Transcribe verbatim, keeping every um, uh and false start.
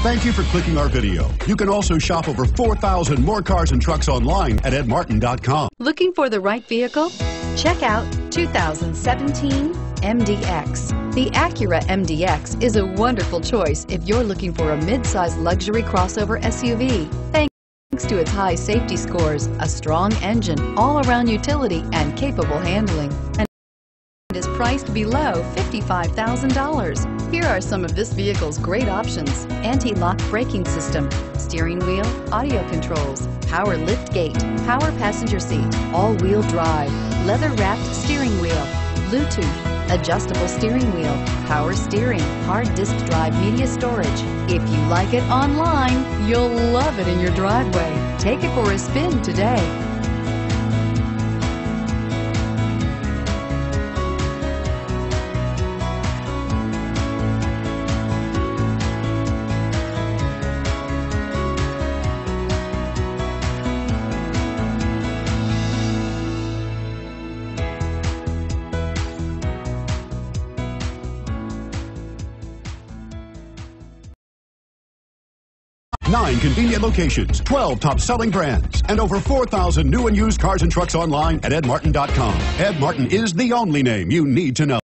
Thank you for clicking our video. You can also shop over four thousand more cars and trucks online at ed martin dot com. Looking for the right vehicle? Check out two thousand seventeen M D X. The Acura M D X is a wonderful choice if you're looking for a mid-size luxury crossover S U V. Thanks to its high safety scores, a strong engine, all-around utility, and capable handling. And is priced below fifty-five thousand dollars. Here are some of this vehicle's great options: anti-lock braking system, steering wheel audio controls, power lift gate, power passenger seat, all-wheel drive, leather-wrapped steering wheel, Bluetooth, adjustable steering wheel, power steering, hard disk drive media storage. If you like it online, you'll love it in your driveway. Take it for a spin today. Nine convenient locations, twelve top-selling brands, and over four thousand new and used cars and trucks online at ed martin dot com. Ed Martin is the only name you need to know.